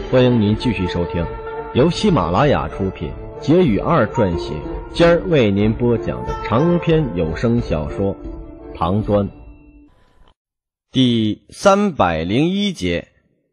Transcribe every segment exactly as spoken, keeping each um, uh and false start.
欢迎您继续收听由喜马拉雅出品，杰语二撰写，今儿为您播讲的长篇有声小说《唐端》第三百零一节。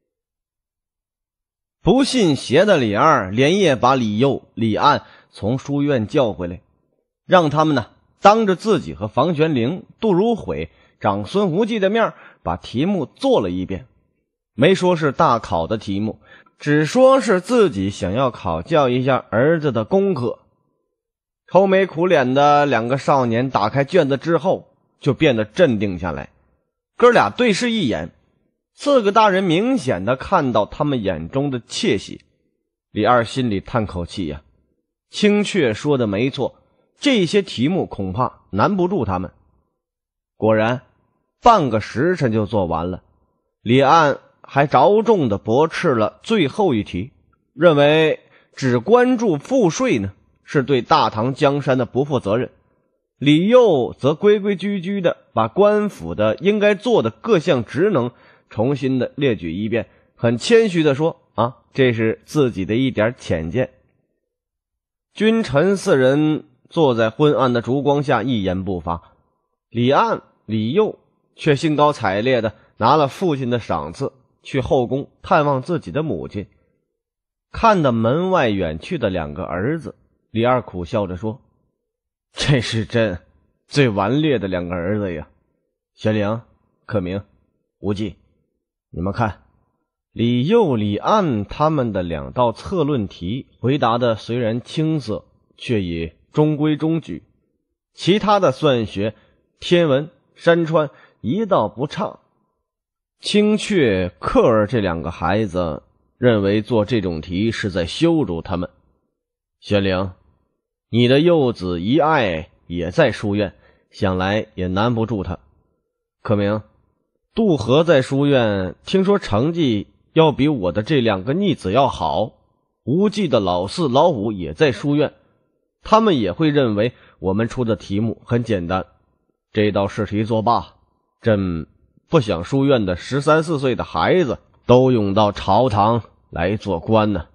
不信邪的李二连夜把李佑、李岸从书院叫回来，让他们呢当着自己和房玄龄、杜如晦、长孙无忌的面把题目做了一遍。没说是大考的题目，只说是自己想要考教一下儿子的功课。愁眉苦脸的两个少年打开卷子之后就变得镇定下来，哥俩对视一眼，四个大人明显的看到他们眼中的窃喜。李二心里叹口气呀、啊，青雀说的没错，这些题目恐怕难不住他们。果然半个时辰就做完了，李岸还着重的驳斥了最后一题，认为只关注赋税呢是对大唐江山的不负责任。李佑则规规矩矩的把官府的应该做的各项职能重新的列举一遍，很谦虚的说啊，这是自己的一点浅见。君臣四人坐在昏暗的烛光下一言不发，李岸、李佑却兴高采烈的拿了父亲的赏赐去后宫探望自己的母亲。看得门外远去的两个儿子，李二苦笑着说，这是朕最顽劣的两个儿子呀。玄龄、克明、无忌，你们看，李佑、李岸他们的两道策论题回答的虽然青涩，却也中规中矩，其他的算学、天文、山川一道不差。青雀、克儿这两个孩子认为做这种题是在羞辱他们。玄龄，你的幼子遗爱也在书院，想来也难不住他。克明，杜和在书院听说成绩要比我的这两个逆子要好，无忌的老四老五也在书院，他们也会认为我们出的题目很简单。这道试题作罢，朕不想书院的十三四岁的孩子都涌到朝堂来做官呢。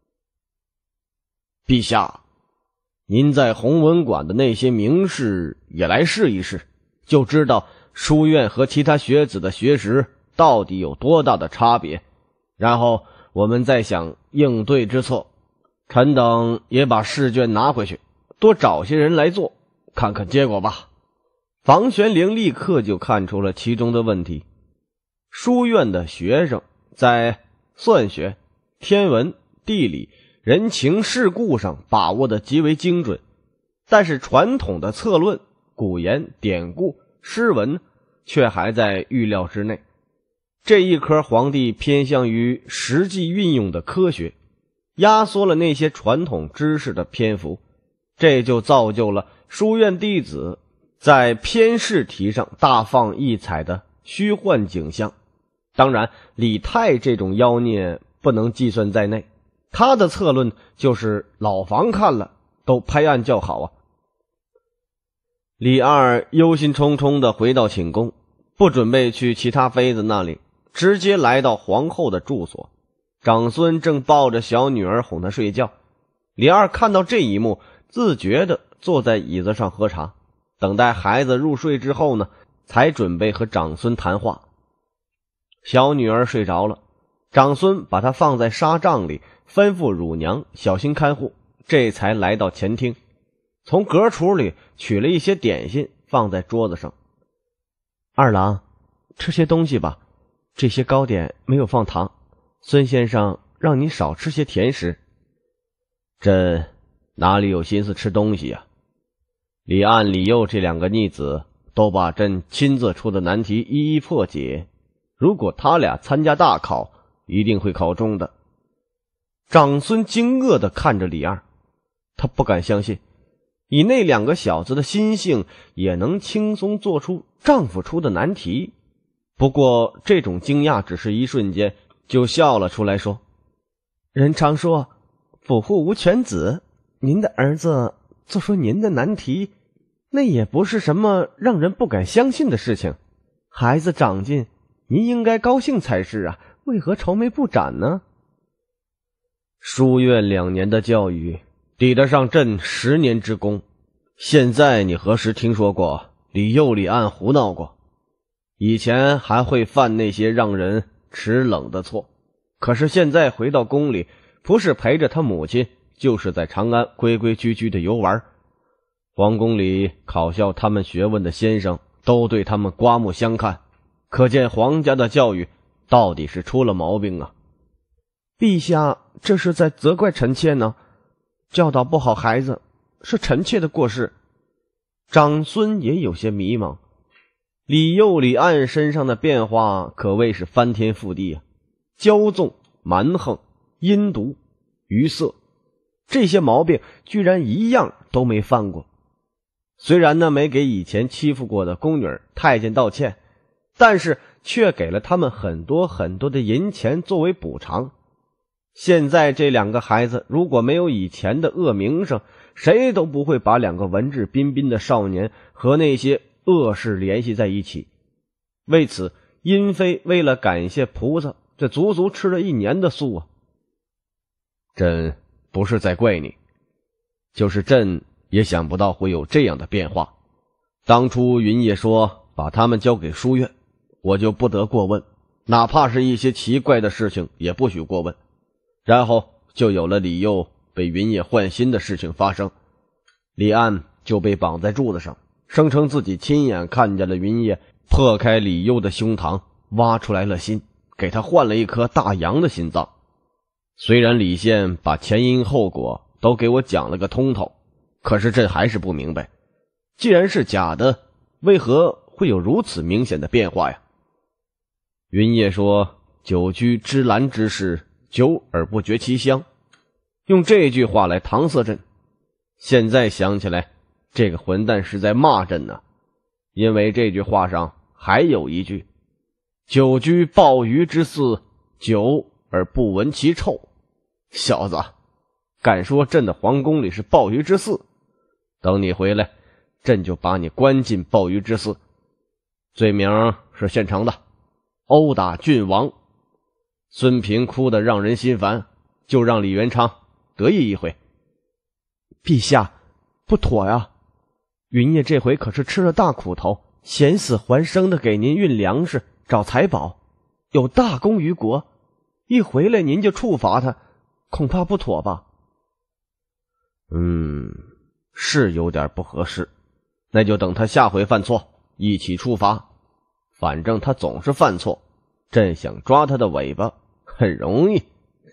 陛下，您在弘文馆的那些名士也来试一试，就知道书院和其他学子的学识到底有多大的差别，然后我们再想应对之策。臣等也把试卷拿回去，多找些人来做，看看结果吧。房玄龄立刻就看出了其中的问题。书院的学生在算学、天文、地理、人情世故上把握的极为精准，但是传统的策论、古言、典故、诗文却还在预料之内。这一科皇帝偏向于实际运用的科学，压缩了那些传统知识的篇幅，这就造就了书院弟子在偏试题上大放异彩的虚幻景象。当然李泰这种妖孽不能计算在内，他的策论就是老房看了都拍案叫好啊。李二忧心忡忡地回到寝宫，不准备去其他妃子那里，直接来到皇后的住所。长孙正抱着小女儿哄她睡觉，李二看到这一幕，自觉地坐在椅子上喝茶，等待孩子入睡之后呢，才准备和长孙谈话。小女儿睡着了，长孙把她放在纱帐里，吩咐乳娘小心看护，这才来到前厅，从隔橱里取了一些点心放在桌子上。二郎，吃些东西吧，这些糕点没有放糖，孙先生让你少吃些甜食。朕哪里有心思吃东西呀、啊？李岸、李佑这两个逆子都把朕亲自出的难题一一破解，如果他俩参加大考，一定会考中的。长孙惊愕地看着李二，他不敢相信，以那两个小子的心性，也能轻松做出丈夫出的难题。不过这种惊讶只是一瞬间，就笑了出来说，人常说府户无犬子，您的儿子做出您的难题，那也不是什么让人不敢相信的事情。孩子长进，您应该高兴才是啊，为何愁眉不展呢？ 书院两年的教育，抵得上朕十年之功。现在你何时听说过李幼李岸胡闹过？以前还会犯那些让人齿冷的错，可是现在回到宫里，不是陪着他母亲，就是在长安规规矩矩的游玩。皇宫里考校他们学问的先生都对他们刮目相看，可见皇家的教育到底是出了毛病啊！ 陛下这是在责怪臣妾呢，教导不好孩子是臣妾的过失。长孙也有些迷茫，李幼李岸身上的变化可谓是翻天覆地啊！骄纵、蛮横、阴毒、愚色，这些毛病居然一样都没犯过。虽然呢没给以前欺负过的宫女太监道歉，但是却给了他们很多很多的银钱作为补偿。现在这两个孩子如果没有以前的恶名声，谁都不会把两个文质彬彬的少年和那些恶事联系在一起。为此，殷妃为了感谢菩萨，这足足吃了一年的素啊！ 朕不是在怪你，就是朕也想不到会有这样的变化。当初云烨说把他们交给书院，我就不得过问，哪怕是一些奇怪的事情也不许过问。然后就有了李幼被云烨换心的事情发生，李岸就被绑在柱子上，声称自己亲眼看见了云烨破开李幼的胸膛，挖出来了心，给他换了一颗大羊的心脏。虽然李现把前因后果都给我讲了个通透，可是朕还是不明白，既然是假的，为何会有如此明显的变化呀？云烨说久居芝兰之事，久而不觉其香，用这句话来搪塞朕。现在想起来，这个混蛋是在骂朕呢，因为这句话上还有一句：久居鲍鱼之肆，久而不闻其臭。小子，敢说朕的皇宫里是鲍鱼之肆，等你回来，朕就把你关进鲍鱼之肆。罪名是现成的，殴打郡王。孙平哭得让人心烦，就让李元昌得意一回。 陛下，不妥呀！云烨这回可是吃了大苦头，险死还生的给您运粮食、找财宝，有大功于国。一回来您就处罚他，恐怕不妥吧？ 嗯，是有点不合适。那就等他下回犯错，一起处罚。反正他总是犯错，朕想抓他的尾巴很容易。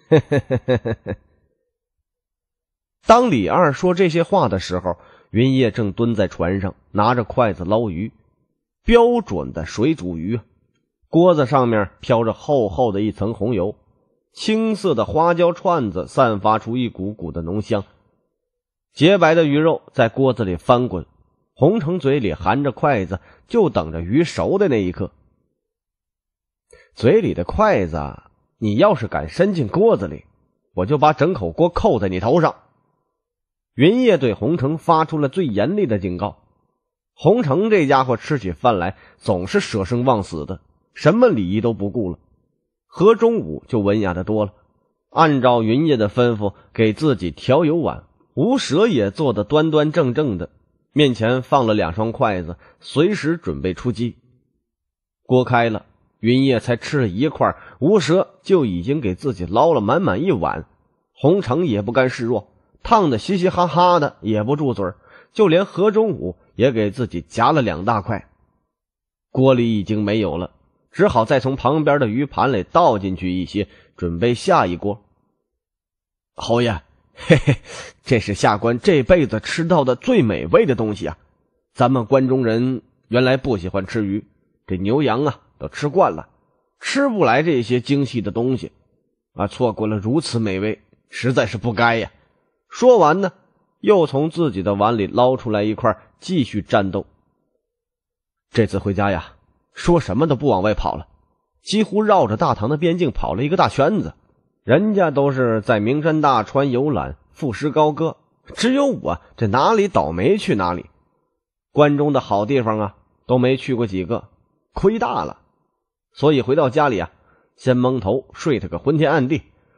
当李二说这些话的时候，云烨正蹲在船上拿着筷子捞鱼，标准的水煮鱼，锅子上面飘着厚厚的一层红油，青色的花椒串子散发出一股股的浓香，洁白的鱼肉在锅子里翻滚，洪承嘴里含着筷子，就等着鱼熟的那一刻。嘴里的筷子你要是敢伸进锅子里，我就把整口锅扣在你头上。云烨对洪承发出了最严厉的警告。洪承这家伙吃起饭来总是舍生忘死的，什么礼仪都不顾了。何中武就文雅的多了，按照云烨的吩咐给自己调油碗，吴蛇也做得端端正正的，面前放了两双筷子，随时准备出击。锅开了，云烨才吃了一块，吴蛇就已经给自己捞了满满一碗。洪承也不甘示弱，烫得嘻嘻哈哈的也不住嘴，就连何中武也给自己夹了两大块。锅里已经没有了，只好再从旁边的鱼盘里倒进去一些，准备下一锅。侯爷，嘿嘿，这是下官这辈子吃到的最美味的东西啊！咱们关中人原来不喜欢吃鱼，这牛羊啊都吃惯了，吃不来这些精细的东西啊，错过了如此美味，实在是不该呀。说完呢，又从自己的碗里捞出来一块，继续战斗。这次回家呀，说什么都不往外跑了，几乎绕着大唐的边境跑了一个大圈子。人家都是在名山大川游览，赋诗高歌，只有我这哪里倒霉去哪里。关中的好地方啊都没去过几个，亏大了。所以回到家里啊，先蒙头睡他个昏天暗地，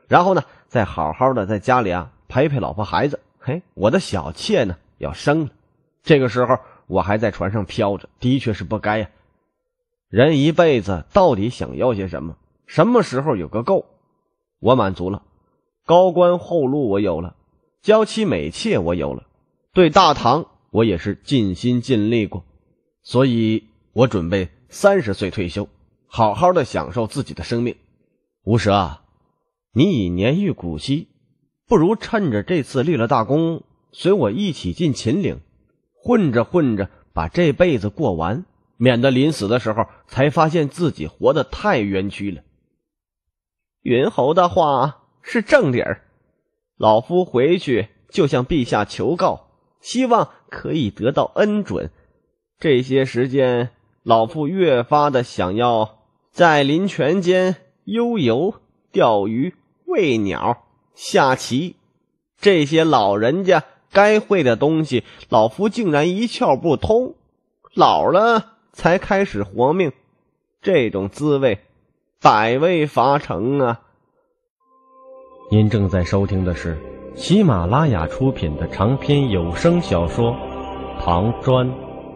然后呢，再好好的在家里啊陪陪老婆孩子。嘿，我的小妾呢要生了，这个时候我还在船上飘着，的确是不该呀。人一辈子到底想要些什么？什么时候有个够？我满足了，高官厚禄我有了，娇妻美妾我有了，对大唐我也是尽心尽力过，所以我准备三十岁退休，好好的享受自己的生命。吴蛇啊，你已年逾古稀，不如趁着这次立了大功，随我一起进秦岭，混着混着把这辈子过完，免得临死的时候才发现自己活得太冤屈了。云侯的话是正理儿，老夫回去就向陛下求告，希望可以得到恩准。这些时间，老夫越发的想要在林泉间悠游、钓鱼、喂鸟、下棋，这些老人家该会的东西，老夫竟然一窍不通。老了才开始活命，这种滋味百味乏成啊！ 您正在收听的是喜马拉雅出品的长篇有声小说《唐砖》。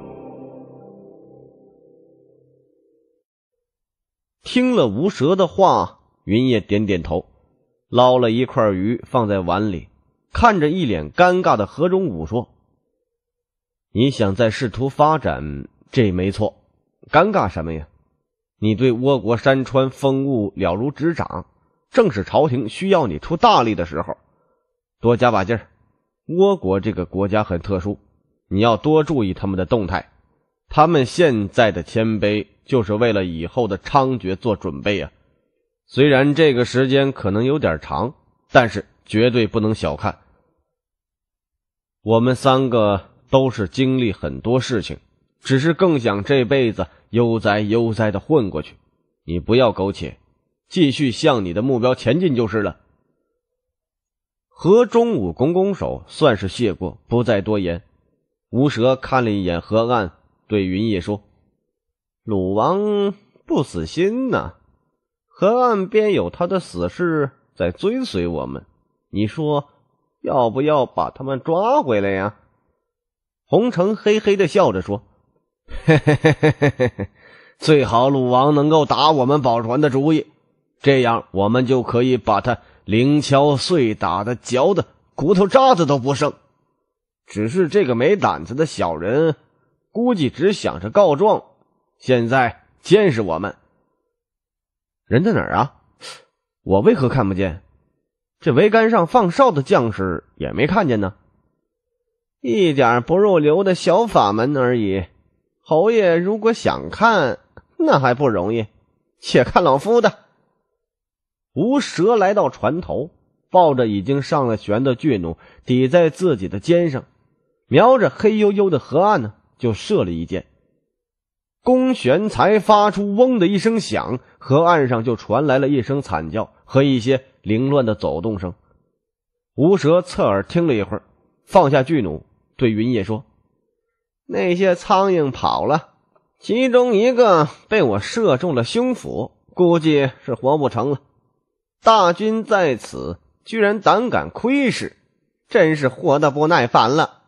听了吴蛇的话，云烨点点头，捞了一块鱼放在碗里，看着一脸尴尬的何中武说：“你想再试图发展，这没错。尴尬什么呀？你对倭国山川风物了如指掌，正是朝廷需要你出大力的时候，多加把劲儿。倭国这个国家很特殊，你要多注意他们的动态。他们现在的谦卑，就是为了以后的猖獗做准备啊。虽然这个时间可能有点长，但是绝对不能小看。我们三个都是经历很多事情，只是更想这辈子悠哉悠哉的混过去。你不要苟且，继续向你的目标前进就是了。”何中武拱拱手，算是谢过，不再多言。吴蛇看了一眼河岸，对云烨说：“鲁王不死心呐，河岸边有他的死士在追随我们，你说要不要把他们抓回来呀？”洪城嘿嘿的笑着说：“嘿嘿嘿嘿嘿嘿，最好鲁王能够打我们宝船的主意，这样我们就可以把他零敲碎打的嚼的骨头渣子都不剩。只是这个没胆子的小人，估计只想着告状，现在监视我们。人在哪儿啊？我为何看不见？这桅杆上放哨的将士也没看见呢。一点不入流的小法门而已，侯爷如果想看，那还不容易，且看老夫的。”吴蛇来到船头，抱着已经上了旋的巨弩抵在自己的肩上，瞄着黑黝黝的河岸呢，就射了一箭。弓弦才发出嗡的一声响，河岸上就传来了一声惨叫和一些凌乱的走动声。吴蛇侧耳听了一会儿，放下巨弩，对云烨说：“那些苍蝇跑了，其中一个被我射中了胸腹，估计是活不成了。大军在此，居然胆敢窥视，真是活得不耐烦了。”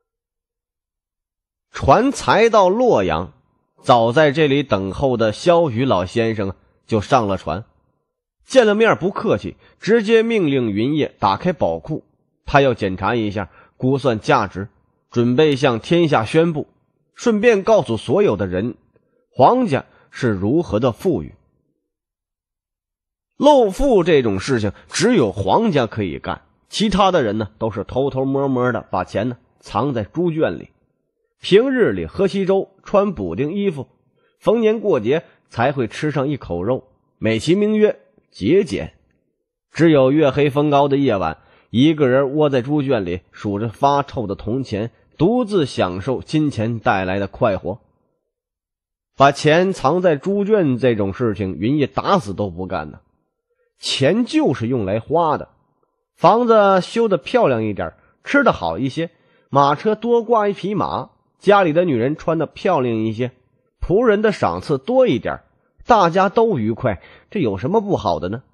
船才到洛阳，早在这里等候的萧雨老先生就上了船，见了面不客气，直接命令云烨打开宝库，他要检查一下，估算价值，准备向天下宣布，顺便告诉所有的人皇家是如何的富裕。漏富这种事情只有皇家可以干，其他的人呢都是偷偷摸摸的把钱呢藏在猪圈里，平日里喝稀粥，穿补丁衣服，逢年过节才会吃上一口肉，美其名曰节俭。只有月黑风高的夜晚，一个人窝在猪圈里数着发臭的铜钱，独自享受金钱带来的快活。把钱藏在猪圈这种事情，云烨打死都不干呢。钱就是用来花的，房子修得漂亮一点，吃得好一些，马车多挂一匹马，家里的女人穿得漂亮一些，仆人的赏赐多一点，大家都愉快，这有什么不好的呢？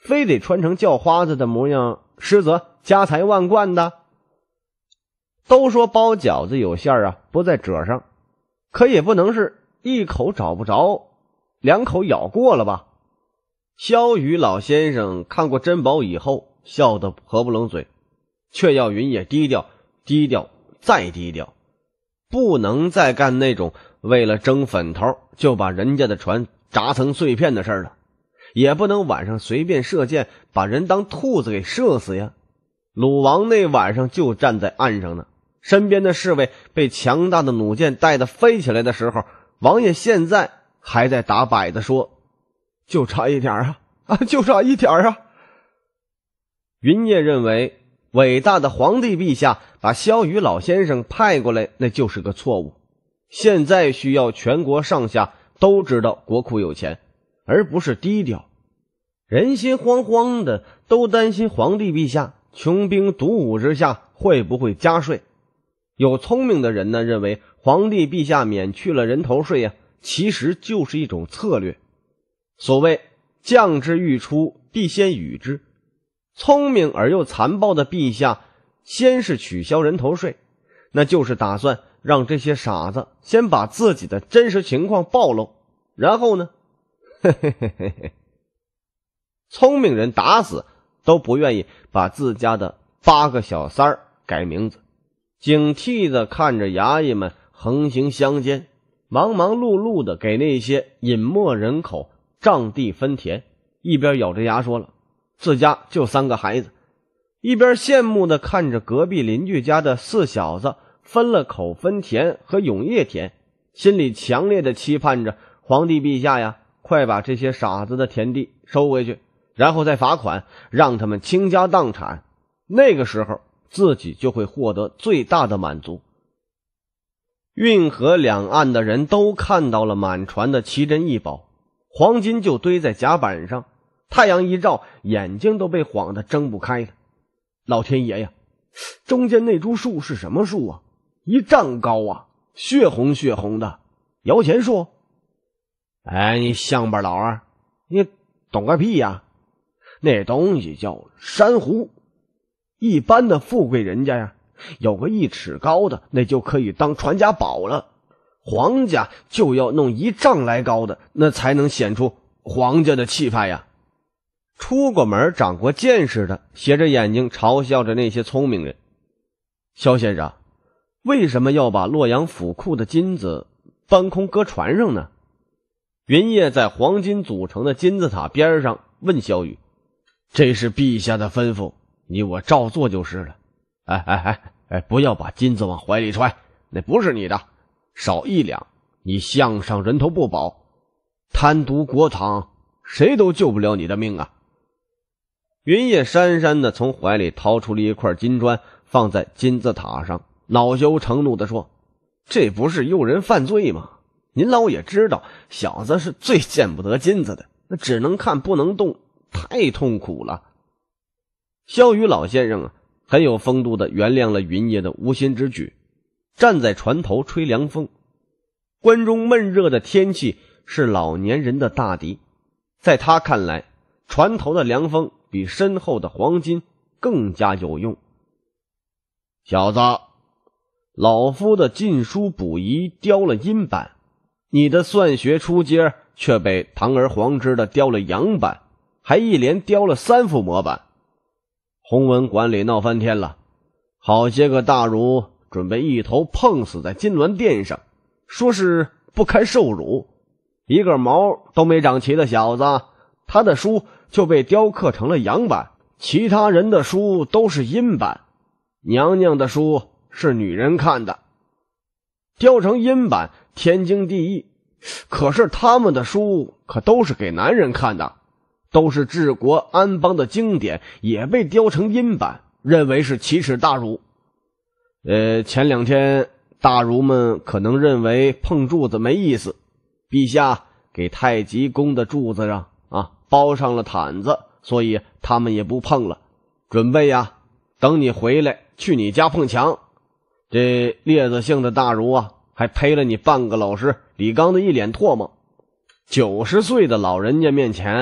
非得穿成叫花子的模样，实则家财万贯的？都说包饺子有馅儿啊，不在褶上，可也不能是一口找不着，两口咬过了吧？萧雨老先生看过珍宝以后，笑得合不拢嘴，却要云野低调，低调再低调，不能再干那种为了争粉头就把人家的船砸成碎片的事了，也不能晚上随便射箭把人当兔子给射死呀。鲁王那晚上就站在岸上呢，身边的侍卫被强大的弩箭带得飞起来的时候，王爷现在还在打摆子说，就差一点啊啊，就差一点啊。云烨认为伟大的皇帝陛下把萧雨老先生派过来，那就是个错误。现在需要全国上下都知道国库有钱，而不是低调。人心惶惶的，都担心皇帝陛下穷兵黩武之下会不会加税。有聪明的人呢，认为皇帝陛下免去了人头税啊，其实就是一种策略。所谓将之欲出，必先予之。聪明而又残暴的陛下先是取消人头税，那就是打算让这些傻子先把自己的真实情况暴露，然后呢，嘿嘿嘿嘿嘿，聪明人打死都不愿意把自家的八个小三儿改名字，警惕地看着衙役们横行乡间，忙忙碌碌地给那些隐没人口占地分田，一边咬着牙说了自家就三个孩子，一边羡慕地看着隔壁邻居家的四小子分了口分田和永业田，心里强烈地期盼着皇帝陛下呀，快把这些傻子的田地收回去，然后再罚款，让他们倾家荡产，那个时候自己就会获得最大的满足。运河两岸的人都看到了满船的奇珍异宝，黄金就堆在甲板上，太阳一照，眼睛都被晃得睁不开了。老天爷呀，中间那株树是什么树啊？一丈高啊，血红血红的，摇钱树。哎，你乡巴佬啊，你懂个屁呀！那东西叫珊瑚，一般的富贵人家呀，有个一尺高的，那就可以当传家宝了。皇家就要弄一丈来高的，那才能显出皇家的气派呀。出过门长过见识的斜着眼睛嘲笑着那些聪明人。萧先生，为什么要把洛阳府库的金子搬空搁船上呢？云烨在黄金组成的金字塔边上问萧雨。这是陛下的吩咐，你我照做就是了。哎哎哎哎，不要把金子往怀里揣，那不是你的，少一两你项上人头不保，贪渎国帑，谁都救不了你的命啊。云烨姗姗地从怀里掏出了一块金砖，放在金字塔上，恼羞成怒地说，这不是诱人犯罪吗？您老也知道小子是最见不得金子的，那只能看不能动，太痛苦了。萧雨老先生啊，很有风度地原谅了云烨的无心之举，站在船头吹凉风。关中闷热的天气是老年人的大敌，在他看来，船头的凉风比身后的黄金更加有用。小子，老夫的禁书补遗雕了阴版，你的算学初阶却被堂而皇之的雕了阳版，还一连雕了三副模板。弘文馆里闹翻天了，好些个大儒准备一头碰死在金銮殿上，说是不堪受辱。一个毛都没长齐的小子，他的书就被雕刻成了阳版，其他人的书都是阴版。娘娘的书是女人看的，雕成阴版天经地义，可是他们的书可都是给男人看的，都是治国安邦的经典，也被雕成阴版，认为是奇耻大辱。呃，前两天大儒们可能认为碰柱子没意思，陛下给太极宫的柱子上啊包上了毯子，所以他们也不碰了，准备呀等你回来去你家碰墙。这劣子性的大儒啊，还赔了你半个老师李刚的一脸唾沫。九十岁的老人家面前，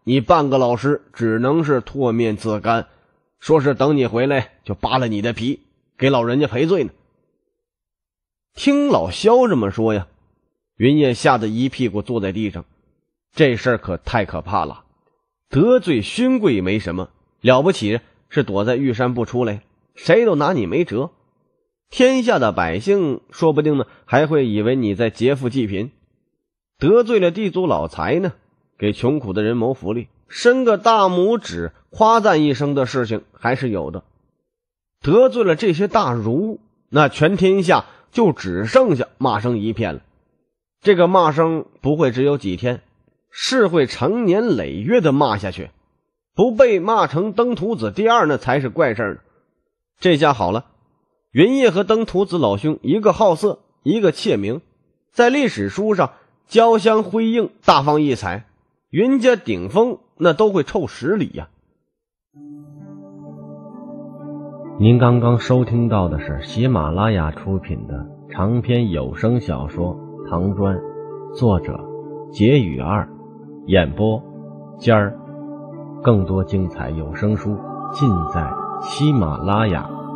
你半个老师只能是唾面自干，说是等你回来就扒了你的皮，给老人家赔罪呢。听老萧这么说呀，云烨吓得一屁股坐在地上。这事儿可太可怕了，得罪勋贵没什么了不起，是躲在玉山不出来，谁都拿你没辙。天下的百姓说不定呢还会以为你在劫富济贫。得罪了地主老财呢，给穷苦的人谋福利，伸个大拇指夸赞一声的事情还是有的。得罪了这些大儒，那全天下就只剩下骂声一片了。这个骂声不会只有几天，是会成年累月的骂下去，不被骂成登徒子第二那才是怪事呢。这下好了，云烨和登徒子老兄一个好色，一个窃名，在历史书上交相辉映，大放异彩，云家顶峰那都会臭十里呀。 您刚刚收听到的是喜马拉雅出品的长篇有声小说《唐砖》，作者结语二，演播尖儿。更多精彩有声书尽在喜马拉雅。